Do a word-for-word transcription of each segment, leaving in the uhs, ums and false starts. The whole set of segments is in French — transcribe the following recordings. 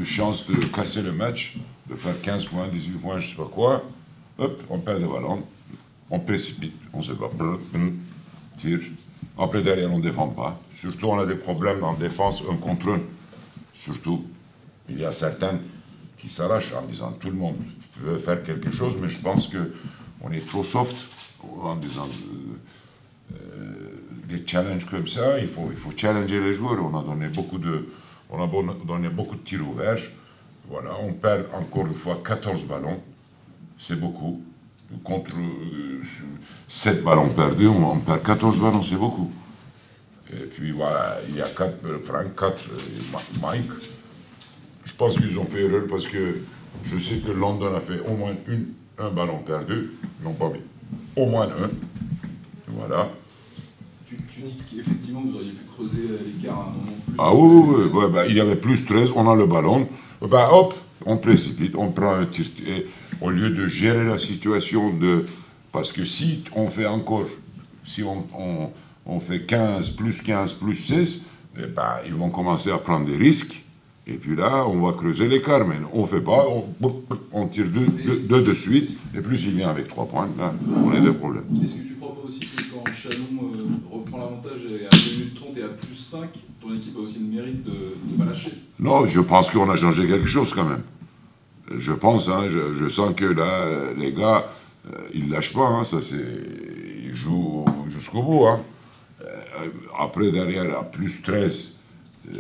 de chance de casser le match, de faire quinze points, dix-huit points, je sais pas quoi. Hop, on perd le ballon, on précipite, on se bat, tire. Après, derrière, on ne défend pas. Surtout, on a des problèmes en défense, un contre un. Surtout, il y a certains qui s'arrachent en disant tout le monde veut faire quelque chose, mais je pense qu'on est trop soft en disant euh, euh, des challenges comme ça. Il faut, il faut challenger les joueurs. On a donné beaucoup de, on a donné beaucoup de tirs ouverts. Voilà, on perd encore une fois quatorze ballons. C'est beaucoup. Contre euh, sept ballons perdus, on, on perd quatorze ballons, c'est beaucoup. Et puis voilà, il y a quatre, euh, Frank, quatre, euh, Mike. Je pense qu'ils ont fait erreur parce que je sais que London a fait au moins une, un ballon perdu. Ils n'ont pas mis. Au moins un. Voilà. Tu, tu dis qu'effectivement vous auriez pu creuser l'écart à un moment plus. Ah oui, oui, oui. Ouais, bah, il y avait plus treize, on a le ballon. Bah, hop, on précipite, on prend un tir. Et au lieu de gérer la situation de. Parce que si on fait encore. Si on, on, on fait quinze, plus quinze, plus seize, eh ben, ils vont commencer à prendre des risques. Et puis là, on va creuser l'écart, mais on ne fait pas, on, on tire deux, deux, deux de suite, et plus il vient avec trois points, là, on a des problèmes. Est-ce que tu ne crois pas aussi que quand Chalon euh, reprend l'avantage et à deux minutes trente et à plus cinq, ton équipe a aussi le mérite de ne pas lâcher? Non, je pense qu'on a changé quelque chose quand même. Je pense, hein, je, je sens que là, les gars, euh, ils ne lâchent pas, hein, ça c'est, ils jouent jusqu'au bout. Hein. Euh, après, derrière, à plus treize, euh,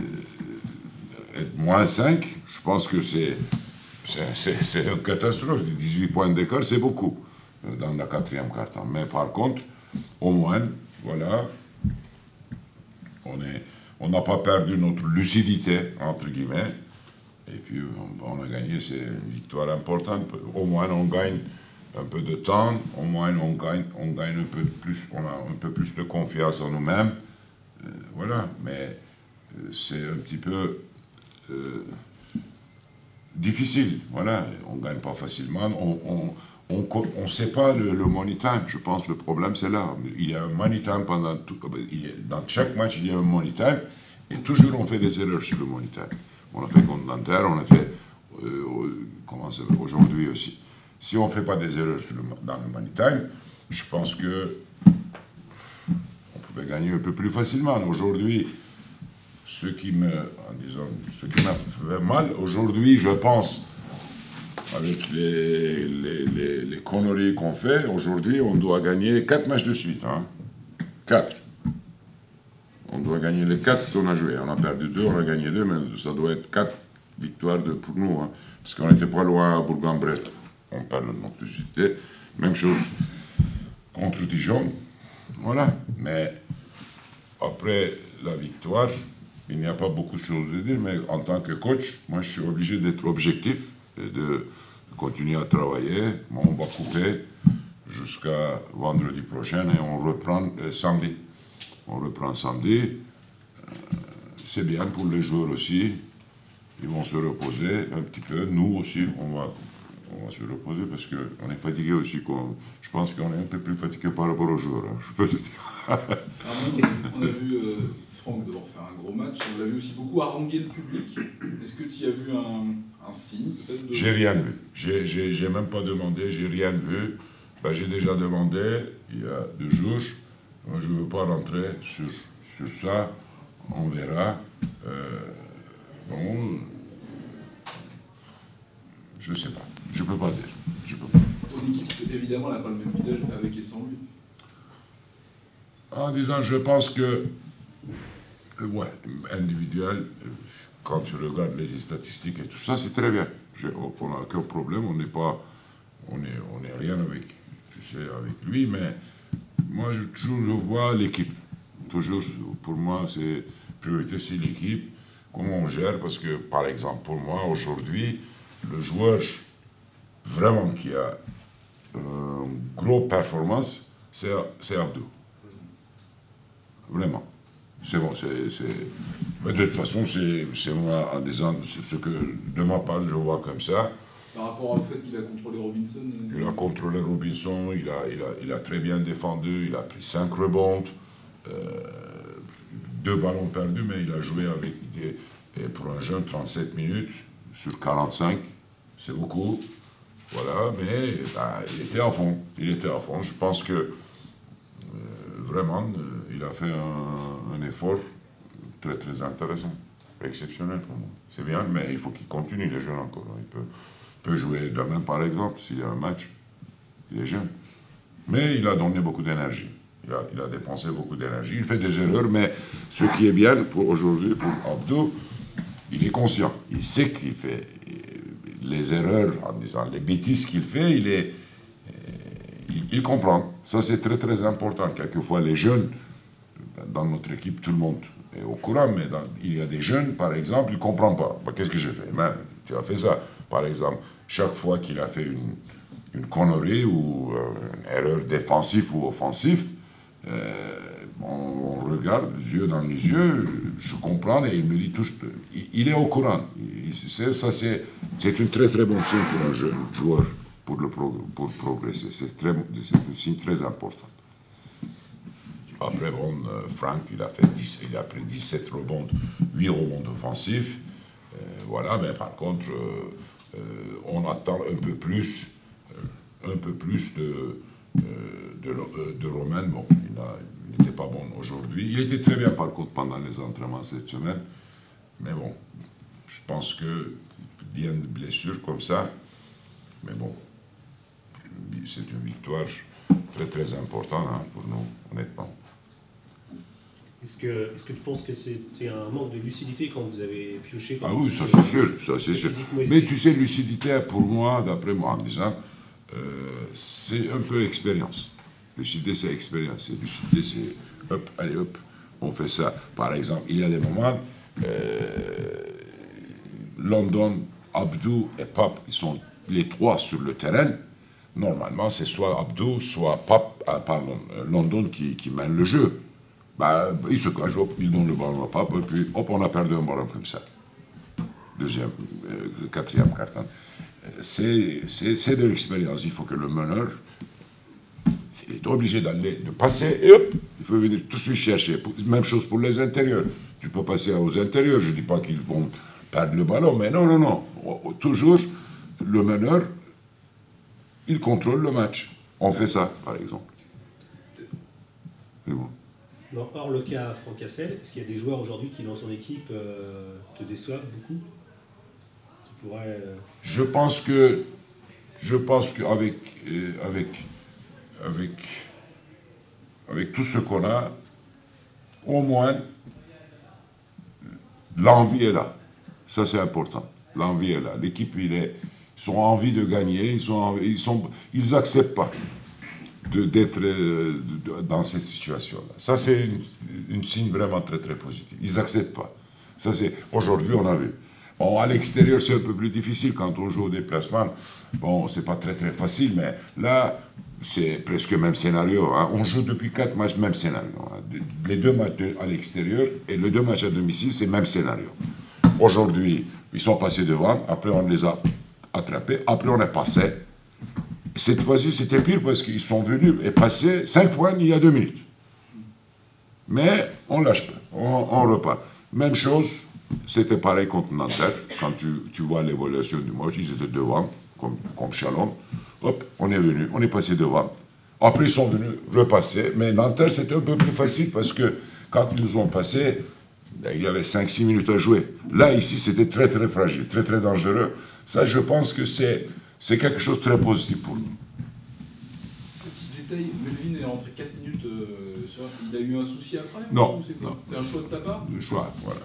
moins cinq, je pense que c'est une catastrophe. dix-huit points d'écart, c'est beaucoup dans la quatrième quart-temps. Mais par contre, au moins, voilà, on est, on n'a pas perdu notre lucidité, entre guillemets, et puis on, on a gagné, c'est une victoire importante. Au moins, on gagne un peu de temps, au moins, on gagne, on gagne un peu plus, on a un peu plus de confiance en nous-mêmes. Euh, voilà, mais euh, c'est un petit peu Euh, difficile, voilà, on ne gagne pas facilement, on ne on, on sait pas le, le money time, je pense que le problème c'est là, il y a un money time pendant tout, dans chaque match il y a un money time, et toujours on fait des erreurs sur le money time, on l'a fait contre Nanterre, on l'a fait euh, comment ça va aujourd'hui aussi. Si on ne fait pas des erreurs sur le, dans le money time, je pense que on pouvait gagner un peu plus facilement. Aujourd'hui, ce qui me, en disant, ce qui m'a fait mal, aujourd'hui, je pense, avec les, les, les, les conneries qu'on fait, aujourd'hui, on doit gagner quatre matchs de suite. Hein. Quatre. On doit gagner les quatre qu'on a joués. On a perdu deux, on a gagné deux, mais ça doit être quatre victoires de, pour nous. Hein. Parce qu'on n'était pas loin à Bourg-en-Bresse. On parle de notre lucidité. Même chose contre Dijon. Voilà. Mais après la victoire, il n'y a pas beaucoup de choses à dire, mais en tant que coach, moi je suis obligé d'être objectif et de continuer à travailler. Moi, on va couper jusqu'à vendredi prochain et on reprend euh, samedi. On reprend samedi. Euh, c'est bien pour les joueurs aussi. Ils vont se reposer un petit peu. Nous aussi, on va, on va se reposer parce qu'on est fatigué aussi. Je pense qu'on est un peu plus fatigué par rapport aux joueurs, hein, je peux te dire. Alors, on a vu euh, Franck devoir faire un gros match. On l'a vu aussi beaucoup haranguer le public. Est-ce que tu y as vu un, un signe peut-être de... J'ai rien vu. J'ai même pas demandé, j'ai rien vu. Ben, j'ai déjà demandé il y a deux jours. Moi, je ne veux pas rentrer sur, sur ça. On verra. Euh, bon, je ne sais pas. Je ne peux pas dire. Je peux pas. Ton équipe, évidemment, n'a pas le même visage avec et sans lui. En disant, je pense que, ouais, individuel, quand tu regardes les statistiques et tout ça, c'est très bien. On n'a aucun problème, on n'est pas, on est, on est rien avec, tu sais, avec lui, mais moi, je, toujours, je vois l'équipe. Toujours, pour moi, c'est priorité, c'est l'équipe. Comment on gère, parce que, par exemple, pour moi, aujourd'hui, le joueur vraiment qui a une grosse performance, c'est Abdou. Vraiment. C'est bon, c'est... Mais de toute façon, c'est moi, en disant, ce que de ma part, je vois comme ça. Par rapport au fait qu'il a contrôlé Robinson euh... Il a contrôlé Robinson, il a, il, a, il a très bien défendu, il a pris cinq rebonds, euh, deux ballons perdus, mais il a joué avec des, Et pour un jeune, trente-sept minutes sur quarante-cinq, c'est beaucoup. Voilà, mais bah, il était à fond. Il était à fond. Je pense que euh, vraiment, euh, il a fait un, un effort très très intéressant, exceptionnel pour moi. C'est bien, mais il faut qu'il continue, il est jeune encore. Il peut, peut jouer demain, par exemple, s'il y a un match. Il est jeune. Mais il a donné beaucoup d'énergie. Il a, il a dépensé beaucoup d'énergie. Il fait des erreurs, mais ce qui est bien pour aujourd'hui, pour Abdou, il est conscient. Il sait qu'il fait les erreurs, en disant les bêtises qu'il fait, il, est, il, il comprend. Ça, c'est très, très important. Quelquefois, les jeunes, dans notre équipe, tout le monde est au courant, mais dans, il y a des jeunes, par exemple, ils ne comprennent pas. Ben, qu'est-ce que j'ai fait? Ben, tu as fait ça. Par exemple, chaque fois qu'il a fait une, une connerie ou euh, une erreur défensive ou offensive, euh, on, on regarde les yeux dans les yeux, je comprends et il me dit tout. Il, il est au courant. Il, c'est, ça, c'est, c'est une très très bonne signe pour un jeune joueur pour, le pro, pour progresser. C'est, très, c'est un signe très important. Après, bon, euh, Frank, il a, fait dix, il a pris dix-sept rebonds, huit rebonds offensifs. Euh, voilà, mais par contre, euh, euh, on attend un peu plus, euh, un peu plus de. Euh, de, de Romain, bon, il n'était pas bon aujourd'hui. Il était très bien par contre pendant les entraînements cette semaine, mais bon, je pense que bien de blessures comme ça, mais bon, c'est une victoire très très importante hein, pour nous, honnêtement. Est-ce que, est-ce que tu penses que c'était un manque de lucidité quand vous avez pioché? Ah oui, ça c'est sûr, ça c'est sûr. Mais tu sais, lucidité pour moi, d'après moi, en disant, Euh, c'est un peu expérience. Lucidité, c'est expérience. Lucidité, c'est hop, allez hop, on fait ça. Par exemple, il y a des moments, euh, London, Abdou et Pape, ils sont les trois sur le terrain. Normalement, c'est soit Abdou, soit Pape, ah, pardon, London qui, qui mène le jeu. Ben, il se cache, hop, il donne le ballon à Pape, et puis hop, on a perdu un ballon comme ça. Deuxième, euh, quatrième carton. C'est, c'est, c'est de l'expérience. Il faut que le meneur est obligé d'aller, de passer, et hop, il faut venir tout de suite chercher. Même chose pour les intérieurs. Tu peux passer aux intérieurs. Je ne dis pas qu'ils vont perdre le ballon, mais non, non, non. Toujours, le meneur, il contrôle le match. On fait ça, par exemple. C'est bon. Non, hors le cas Franck Cassel, est-ce qu'il y a des joueurs aujourd'hui qui, dans son équipe, euh, te déçoivent beaucoup? Pourrait, euh... Je pense que, je pense qu'avec, euh, avec, avec, avec tout ce qu'on a, au moins, l'envie est là. Ça, c'est important. L'envie est là. L'équipe, il est, ils ont envie de gagner. Ils sont, ils sont, ils acceptent pas de, d'être euh, de, dans cette situation-là. Ça, c'est une, une signe vraiment très, très positif. Ils acceptent pas. Ça, c'est, aujourd'hui, on a vu. Bon, à l'extérieur, c'est un peu plus difficile quand on joue au déplacement. Bon, c'est pas très très facile, mais là, c'est presque le même scénario. Hein. On joue depuis quatre matchs, même scénario. Hein. Les deux matchs à l'extérieur et les deux matchs à domicile, c'est le même scénario. Aujourd'hui, ils sont passés devant, après on les a attrapés, après on est passé. Cette fois-ci, c'était pire parce qu'ils sont venus et passés cinq points il y a deux minutes. Mais on lâche pas, on, on repart. Même chose. C'était pareil contre Nanterre. Quand tu, tu vois l'évolution du match, ils étaient devant, comme, comme Chalon. Hop, on est venu, on est passé devant. Après, ils sont venus repasser. Mais Nanterre, c'était un peu plus facile parce que quand ils nous ont passé, ben, il y avait cinq six minutes à jouer. Là, ici, c'était très, très fragile, très, très dangereux. Ça, je pense que c'est, c'est quelque chose de très positif pour nous. Petit détail, Melvin est rentré quatre minutes. Euh, sur... Il a eu un souci après? Non. C'est, non. c'est un choix de ta part? Le choix, voilà.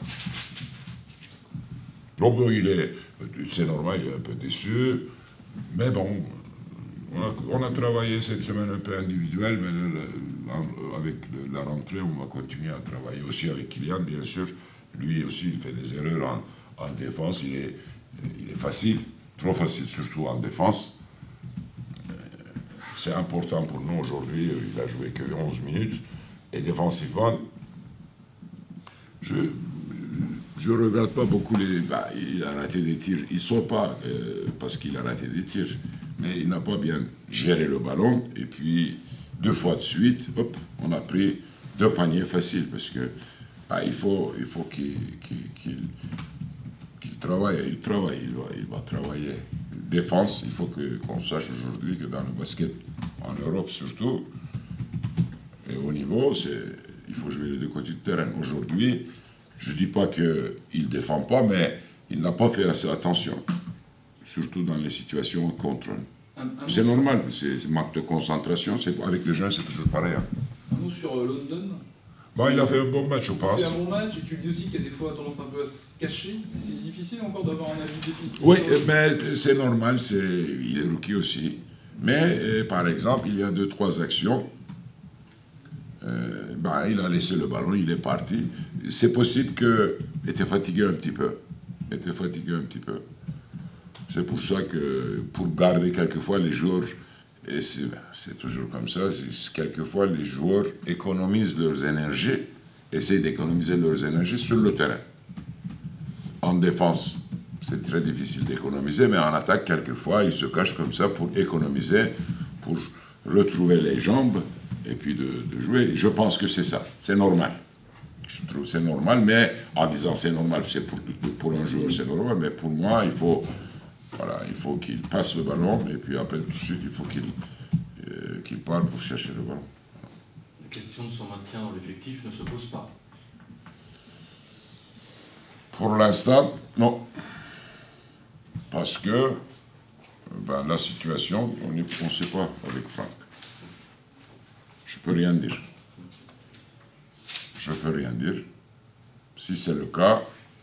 Donc, il est, c'est normal, il est un peu déçu, mais bon, on a, on a travaillé cette semaine un peu individuel, mais le, le, avec le, la rentrée, on va continuer à travailler aussi avec Kylian, bien sûr. Lui aussi, il fait des erreurs en, en défense, il est, il est facile, trop facile, surtout en défense. C'est important pour nous aujourd'hui, il a joué que onze minutes, et défensivement, je... Je ne regarde pas beaucoup les... Bah, il a raté des tirs. Il ne sort pas euh, parce qu'il a raté des tirs. Mais il n'a pas bien géré le ballon. Et puis, deux fois de suite, hop, on a pris deux paniers faciles. Parce que bah, il faut, il faut qu'il, qu'il, qu'il, travaille, il travaille, il va, il va travailler. Défense, il faut que, qu'on sache aujourd'hui que dans le basket, en Europe surtout, et au niveau, c'est, il faut jouer les deux côtés du terrain. Aujourd'hui, je ne dis pas qu'il ne défend pas, mais il n'a pas fait assez attention, surtout dans les situations contre. Un, un c'est normal, c'est, c'est manque de concentration, c'est, avec les jeunes c'est toujours pareil. Hein. Un mot sur euh, London. Bon, il a fait un bon match, je pense. Il a fait un bon match, et tu dis aussi qu'il y a des fois tendance un peu à se cacher. C'est, c'est difficile encore d'avoir un avis définitif. Oui, mais c'est normal, c'est, il est rookie aussi. Mais, euh, par exemple, il y a deux, trois actions. Euh, ben, il a laissé le ballon, il est parti. C'est possible qu'il était fatigué un petit peu. Il était fatigué un petit peu. C'est pour ça que, pour garder quelquefois les joueurs, et c'est, c'est toujours comme ça, c'est, quelquefois les joueurs économisent leurs énergies, essayent d'économiser leurs énergies sur le terrain. En défense, c'est très difficile d'économiser, mais en attaque, quelquefois, ils se cachent comme ça pour économiser, pour retrouver les jambes, et puis de, de jouer. Je pense que c'est ça, c'est normal. Je trouve que c'est normal, mais en disant c'est normal, c'est pour, pour un joueur c'est normal, mais pour moi, il faut, voilà, il faut qu'il passe le ballon, et puis après tout de suite, il faut qu'il, euh, qu'il parte pour chercher le ballon. La question de son maintien dans l'effectif ne se pose pas. Pour l'instant, non. Parce que ben, la situation, on ne sait pas avec Franck. Je peux rien dire. Je peux rien dire. Si c'est le cas,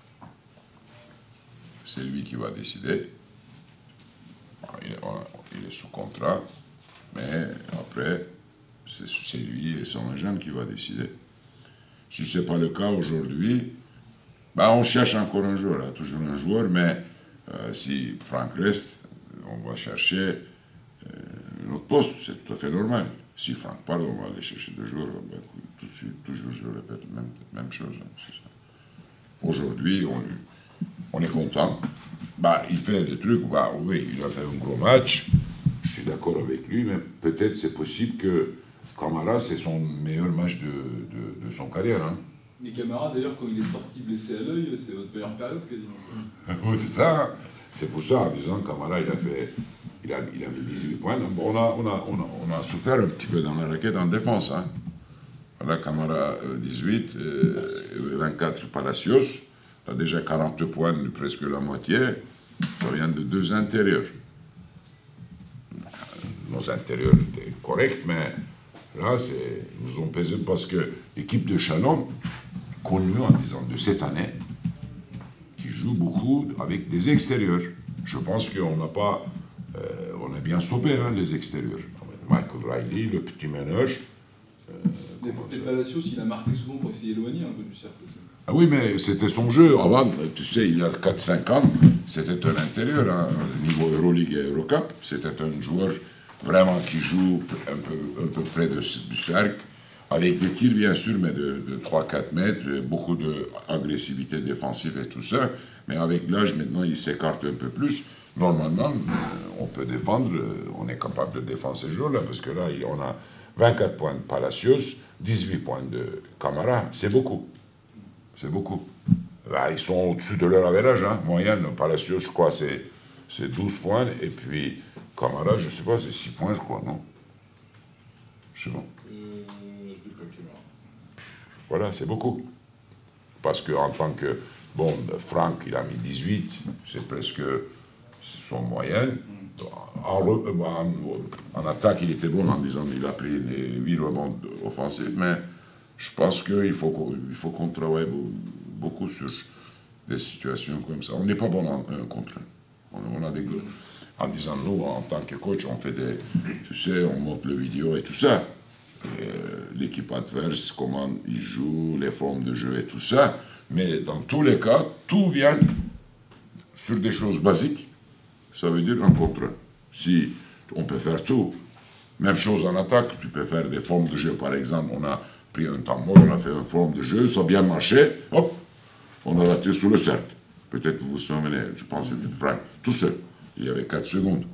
c'est lui qui va décider. Il est, il est sous contrat, mais après, c'est, c'est lui et son agent qui va décider. Si ce n'est pas le cas aujourd'hui, ben on cherche encore un joueur, là, toujours un joueur, mais euh, si Franck reste, on va chercher euh, un autre poste, c'est tout à fait normal. Si Franck parle, on va aller chercher deux joueurs. Ben, tout de suite, toujours, je répète la même, même chose. Hein, c'est ça. Aujourd'hui, on, on est content. Bah, il fait des trucs, bah, oui, il a fait un gros match. Je suis d'accord avec lui, mais peut-être c'est possible que Camara, c'est son meilleur match de, de, de son carrière. Hein. Et Camara, d'ailleurs, quand il est sorti blessé à l'œil, c'est votre meilleure période quasiment. Oui, c'est ça. Hein. C'est pour ça, en disant Camara, il a fait. Il a, il a mis dix-huit points. Donc, on, a, on, a, on, a, on a souffert un petit peu dans la raquette en défense. Hein. Voilà, Camara euh, dix-huit, euh, vingt-quatre Palacios. Il a déjà quarante points, presque la moitié. Ça vient de deux intérieurs. Nos intérieurs étaient corrects, mais là, c'est, ils nous ont pesé parce que l'équipe de Chalon, connue en disant de cette année, qui joue beaucoup avec des extérieurs. Je pense qu'on n'a pas. Euh, on a bien stoppé hein, les extérieurs. Michael Riley, le petit ménage. Euh, les Palacios, il a marqué souvent pour essayer d'éloigner un peu du cercle aussi. Ah oui, mais c'était son jeu. Avant, tu sais, il y a quatre cinq ans, c'était un intérieur, hein, niveau Euroleague et Eurocup. C'était un joueur vraiment qui joue un peu, un peu près de, du cercle, avec des tirs bien sûr, mais de, de trois quatre mètres, beaucoup d'agressivité défensive et tout ça. Mais avec l'âge, maintenant, il s'écarte un peu plus. Normalement, on peut défendre, on est capable de défendre ces joueurs-là, parce que là, on a vingt-quatre points de Palacios, dix-huit points de Camara, c'est beaucoup. C'est beaucoup. Là, ils sont au-dessus de leur average, hein. Moyenne, Palacios, je crois, c'est, c'est douze points, et puis Camara, je ne sais pas, c'est six points, je crois, non? Je sais pas. Euh, je n'ai pas Camara. Voilà, c'est beaucoup. Parce qu'en tant que, bon, Franck, il a mis dix-huit, c'est presque son moyenne. En, en, en attaque, il était bon en disant qu'il a pris les huit rebonds offensifs, mais je pense qu'il faut, qu'on, il faut qu'on travaille beaucoup sur des situations comme ça. On n'est pas bon en un contre un. On, on a des, en disant, nous, en tant que coach, on fait des, tu sais, on monte le vidéo et tout ça. Et, l'équipe adverse, comment ils jouent, les formes de jeu et tout ça. Mais dans tous les cas, tout vient sur des choses basiques. Ça veut dire un contre un. Si on peut faire tout, même chose en attaque, tu peux faire des formes de jeu. Par exemple, on a pris un temps mort, on a fait une forme de jeu, ça a bien marché, hop, on a raté sur le cercle. Peut-être que vous vous souvenez, je pense que c'était Franck, tout seul. Il y avait quatre secondes.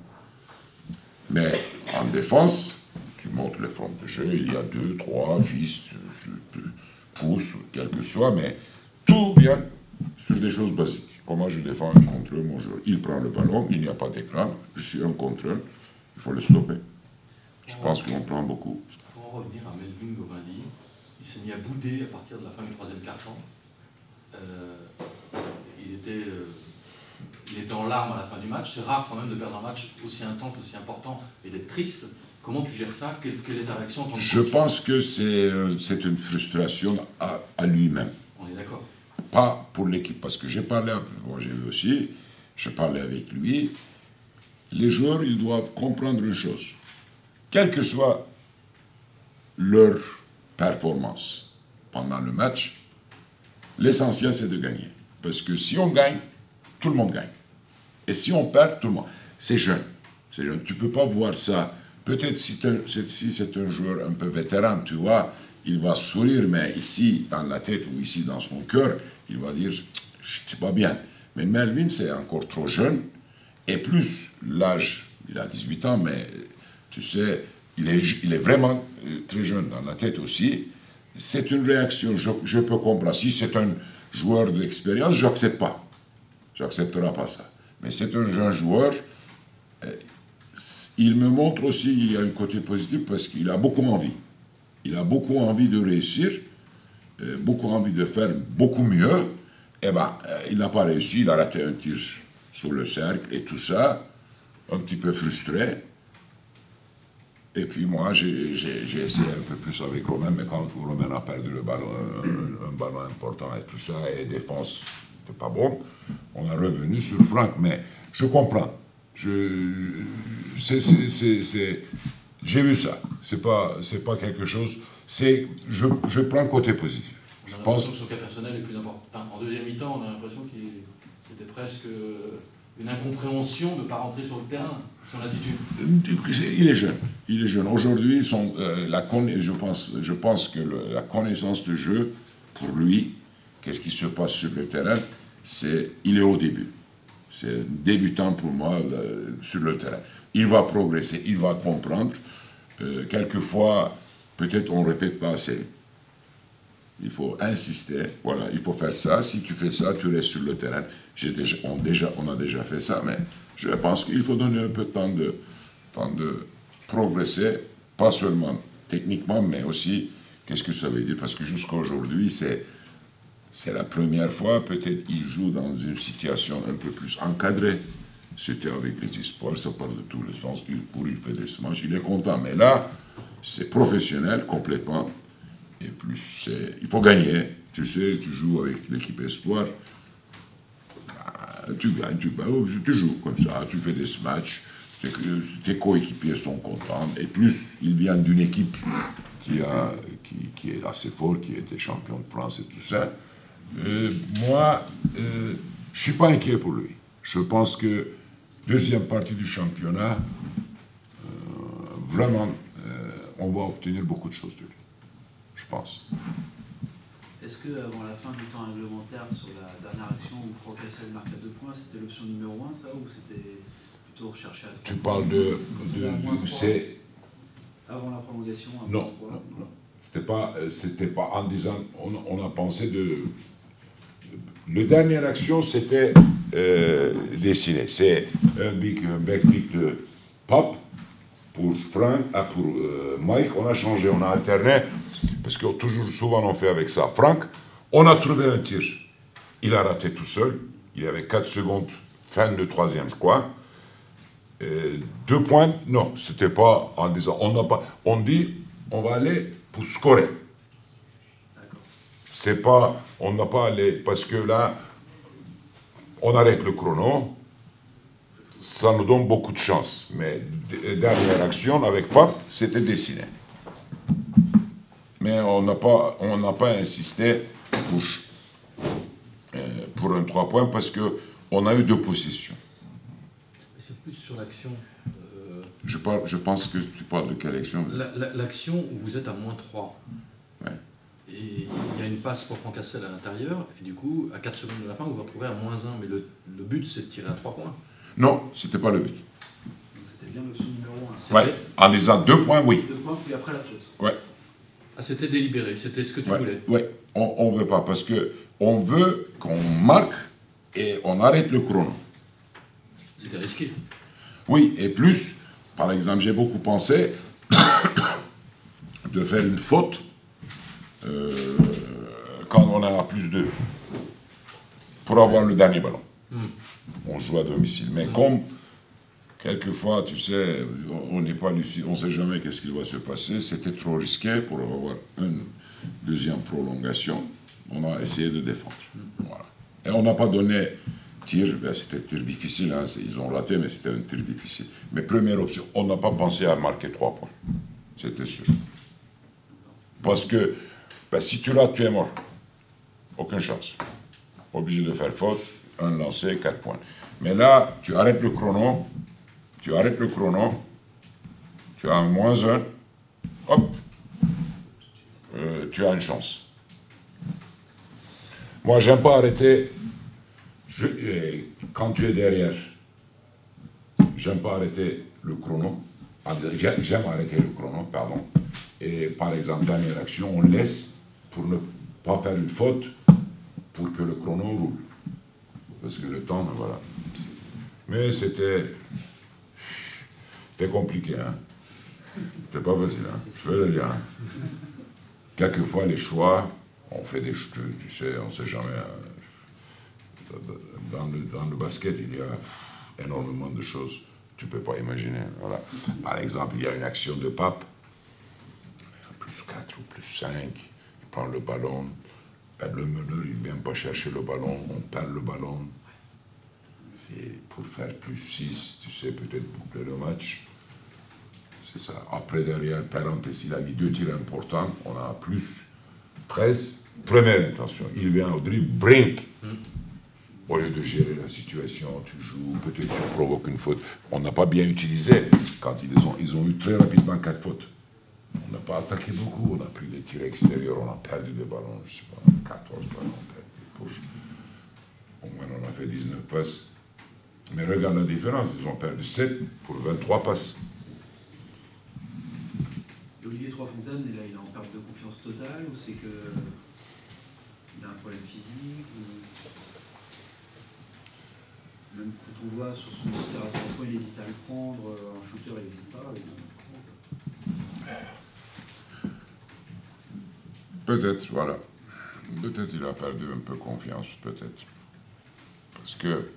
Mais en défense, tu montres les formes de jeu, il y a deux, trois, fils, pouces, quel que soit, mais tout vient sur des choses basiques. comment je défends un contre eux, mon joueur. Il prend le ballon, il n'y a pas d'écran, je suis un contre eux, il faut le stopper. Je pense qu'on prend beaucoup. Pour en revenir à Melvin Govindi, il s'est mis à bouder à partir de la fin du troisième quart-temps. Euh, il, était, euh, il était en larmes à la fin du match. C'est rare quand même de perdre un match aussi intense, aussi important et d'être triste. Comment tu gères ça? Quelle, quelle est ta réaction en tant que Je coach? pense que c'est euh, c'est une frustration à, à lui-même. On est d'accord. Pas pour l'équipe, parce que j'ai parlé, moi j'ai vu aussi, j'ai parlé avec lui. Les joueurs, ils doivent comprendre une chose. Quelle que soit leur performance pendant le match, l'essentiel c'est de gagner. Parce que si on gagne, tout le monde gagne. Et si on perd, tout le monde. C'est jeune. C'est jeune. Tu ne peux pas voir ça. Peut-être si c'est un joueur un peu vétéran, tu vois, il va sourire, mais ici, dans la tête ou ici, dans son cœur, il va dire, c'est pas bien. Mais Melvin, c'est encore trop jeune. Et plus l'âge, il a dix-huit ans, mais tu sais, il est, il est vraiment très jeune dans la tête aussi. C'est une réaction, je, je peux comprendre. Si c'est un joueur d'expérience, je n'accepte pas. Je n'accepterai pas ça. Mais c'est un jeune joueur. Il me montre aussi qu'il y a un côté positif parce qu'il a beaucoup envie. Il a beaucoup envie de réussir, beaucoup envie de faire beaucoup mieux. Eh bien, il n'a pas réussi, il a raté un tir sur le cercle et tout ça, un petit peu frustré. Et puis moi, j'ai essayé un peu plus avec Romain, mais quand Romain a perdu le ballon, un, un ballon important et tout ça, et défense, c'était pas bon, on est revenu sur Franck. Mais je comprends. Je, c'est, c'est, c'est, c'est, j'ai vu ça. C'est pas, c'est pas quelque chose. C'est, je, je prends le côté positif. Je je pense pense. que son cas personnel est plus important. Enfin, en deuxième mi-temps, on a l'impression qu'il c'était presque une incompréhension de ne pas rentrer sur le terrain, son attitude. Il est jeune. Il est jeune. Aujourd'hui, son, euh, la conna... je pense, je pense que le, la connaissance de jeu pour lui, qu'est-ce qui se passe sur le terrain, c'est, il est au début. C'est débutant pour moi euh, sur le terrain. Il va progresser, il va comprendre. Euh, quelquefois, peut-être on ne répète pas assez. Il faut insister, voilà, il faut faire ça. Si tu fais ça, tu restes sur le terrain. Déjà, on, déjà, on a déjà fait ça, mais je pense qu'il faut donner un peu de temps de, temps de progresser, pas seulement techniquement, mais aussi, qu'est-ce que ça veut dire? Parce que jusqu'à aujourd'hui, c'est... C'est la première fois, peut-être, qu'il joue dans une situation un peu plus encadrée. C'était avec les espoirs, ça parle de tous les sens. Il court, il fait des smash, il est content. Mais là, c'est professionnel complètement. Et plus, il faut gagner. Tu sais, tu joues avec l'équipe espoir. Bah, tu gagnes, tu, bah, tu joues comme ça, tu fais des smash. Tes, tes coéquipiers sont contents. Et plus, il vient d'une équipe qui, a, qui, qui est assez forte, qui était champion de France et tout ça. Euh, moi, euh, je ne suis pas inquiet pour lui. Je pense que deuxième partie du championnat, euh, vraiment, euh, on va obtenir beaucoup de choses de lui. Je pense. Est-ce qu'avant la fin du temps réglementaire, sur la dernière action où Franck Hassel marque à deux points, c'était l'option numéro un, ça, ou c'était plutôt recherché à trois? Tu parles de... de, de, de c'est... Avant la prolongation? Non, non, non. C'était pas, c'était pas en disant... On, on a pensé de... La dernière action, c'était euh, dessiné. C'est un big, un backpick de Pop pour Frank, ah, pour euh, Mike. On a changé, on a alterné, parce que toujours, souvent on fait avec ça. Frank, on a trouvé un tir. Il a raté tout seul. Il y avait quatre secondes, fin de troisième, je crois. Euh, deux points, non, c'était pas en disant... On n'a pas... On dit, on va aller pour scorer. C'est pas, on n'a pas allé, parce que là, on arrête le chrono, ça nous donne beaucoup de chance. Mais dernière action avec Pop, c'était dessiné. Mais on n'a pas, on n'a pas insisté pour, euh, pour un trois points parce qu'on a eu deux possessions. C'est plus sur l'action. Euh, je, parle, je pense que tu parles de quelle action? L'action la, la, où vous êtes à moins trois. Ouais. Et il y a une passe pour Franck Hassel à l'intérieur, et du coup, à quatre secondes de la fin, vous vous retrouvez à moins un. Mais le, le but, c'est de tirer à trois points. Non, c'était pas le but. C'était bien l'option numéro un. Ouais, en disant deux points, oui. Deux points, puis après la faute. Ouais. Ah, c'était délibéré, c'était ce que tu ouais, voulais. Oui, on ne veut pas, parce qu'on veut qu'on marque et on arrête le chrono. C'était risqué. Oui, et plus, par exemple, j'ai beaucoup pensé de faire une faute euh, quand on est à plus de pour avoir le dernier ballon. Mm. On joue à domicile. Mais mm. comme quelquefois, tu sais, on n'est pas lucide, on ne sait jamais qu'est-ce qui va se passer, c'était trop risqué pour avoir une deuxième prolongation. On a essayé de défendre. Mm. Voilà. Et on n'a pas donné tir, ben c'était tir difficile, hein, ils ont raté, mais c'était un tir difficile. Mais première option, on n'a pas pensé à marquer trois points. C'était sûr. Parce que ben, si tu rates, tu es mort. Aucune chance. Obligé de faire faute, un lancé, quatre points. Mais là, tu arrêtes le chrono, tu arrêtes le chrono, tu as un moins un, hop, euh, tu as une chance. Moi, j'aime pas arrêter, je, euh, quand tu es derrière, j'aime pas arrêter le chrono, j'aime arrêter le chrono, pardon, et par exemple, dernière action, on laisse pour ne pas faire une faute, pour que le chrono roule. Parce que le temps, voilà. Mais c'était... C'était compliqué, hein. C'était pas facile, hein. Je veux le dire, hein. Quelquefois, les choix, on fait des choses, tu sais, on ne sait jamais. Hein. Dans, le, dans le basket, il y a énormément de choses que tu ne peux pas imaginer. Voilà. Par exemple, il y a une action de Pape, plus quatre ou plus cinq, il prend le ballon, le meneur, il ne vient pas chercher le ballon, on perd le ballon. Et pour faire plus six, tu sais, peut-être boucler le match. C'est ça. Après, derrière, parenthèse, il a mis deux tirs importants. On a plus treize. Première intention. Il vient au dribble, brink. Mm. Au lieu de gérer la situation, tu joues, peut-être tu provoques une faute. On n'a pas bien utilisé. Quand ils ont, ils ont eu très rapidement quatre fautes. On n'a pas attaqué beaucoup. On a pris des tirs extérieurs. On a perdu des ballons. Je ne sais pas, quatorze ballons. Au moins, on a fait dix-neuf passes. Mais regarde la différence, ils ont perdu sept pour vingt-trois passes. Olivier Trois-Fontaines, il, il est en perte de confiance totale, ou c'est que il a un problème physique, ou... Même quand on voit sur son tir à trois points, il hésite à le prendre, un shooter il n'hésite pas. Il... Peut-être, voilà. Peut-être il a perdu un peu confiance, peut-être. Parce que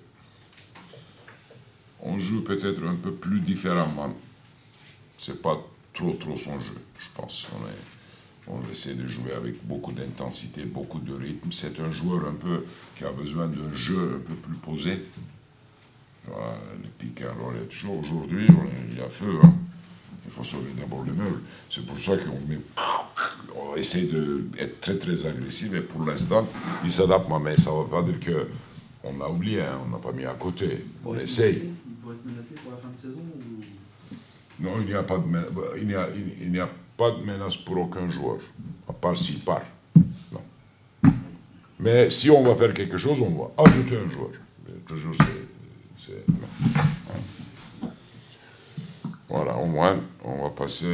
on joue peut-être un peu plus différemment. C'est pas trop trop son jeu, je pense. On, est, on essaie de jouer avec beaucoup d'intensité, beaucoup de rythme. C'est un joueur un peu qui a besoin d'un jeu un peu plus posé. Voilà, le pick and roll est toujours aujourd'hui, il y a feu. Hein. Il faut sauver d'abord le meuble. C'est pour ça qu'on met, on essaie d'être très très agressif et pour l'instant, il s'adapte. Mais ça ne veut pas dire que on a oublié, hein, on n'a pas mis à côté. On essaye. Il pourrait être menacé pour la fin de saison ou... Non, il n'y a pas de menace. Il n'y a, il, il n'y a pas de menace pour aucun joueur, à part s'il part. Non. Mais si on va faire quelque chose, on va ajouter un joueur. Mais toujours, c'est... c'est non. Voilà, au moins, on va passer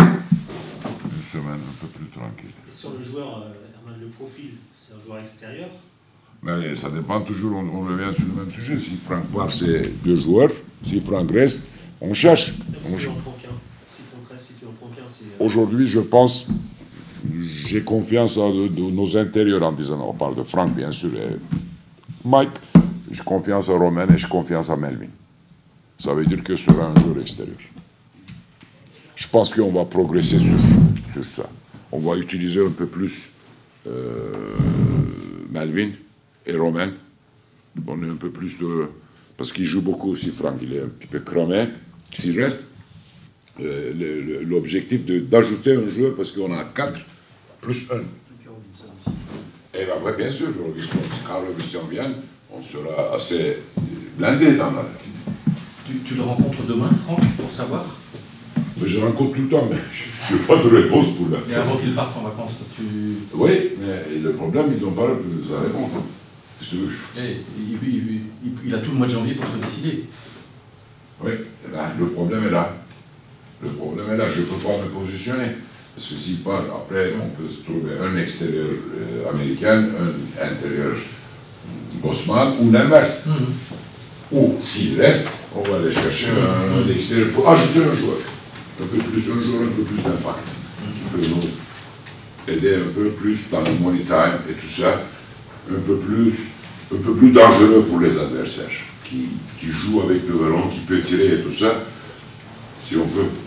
une semaine un peu plus tranquille. Et sur le joueur, euh, Herman, le profil, c'est un joueur extérieur? Mais ça dépend toujours, on, on revient sur le même sujet. Si Franck part, c'est deux joueurs. Si Franck reste, on cherche. On cherche. Aujourd'hui, je pense, j'ai confiance en de, de nos intérieurs en disant, on parle de Franck, bien sûr, et Mike, j'ai confiance en Romain et j'ai confiance en Melvin. Ça veut dire que ce sera un joueur extérieur. Je pense qu'on va progresser sur, sur ça. On va utiliser un peu plus euh, Melvin et Romain. On est un peu plus de... Parce qu'il joue beaucoup aussi, Franck. Il est un petit peu cramé. S'il reste, euh, l'objectif d'ajouter un joueur, parce qu'on a quatre plus un. Et bien, ouais, bien sûr, quand Robinson vient, on sera assez blindé dans la... Tu, tu le rencontres demain, Franck, pour savoir? Mais je rencontre tout le temps, mais je n'ai pas de réponse pour l'instant. Mais avant qu'il parte en vacances, tu... Oui, mais le problème, ils n'ont pas la réponse. Que je... hey, il, il, il, il a tout le mois de janvier pour se décider. Oui, là, le problème est là. Le problème est là, je ne peux pas me positionner. Parce que s'il part, après, on peut se trouver un extérieur euh, américain, un intérieur Bosman ou l'inverse. Mhm. Ou s'il reste, on va aller chercher un, un extérieur pour ajouter un joueur. Un peu plus, un joueur un peu plus d'impact, qui peut nous aider un peu plus dans le money time et tout ça, un peu plus, un peu plus dangereux pour les adversaires, qui, qui joue avec le ballon, qui peut tirer et tout ça. Si on peut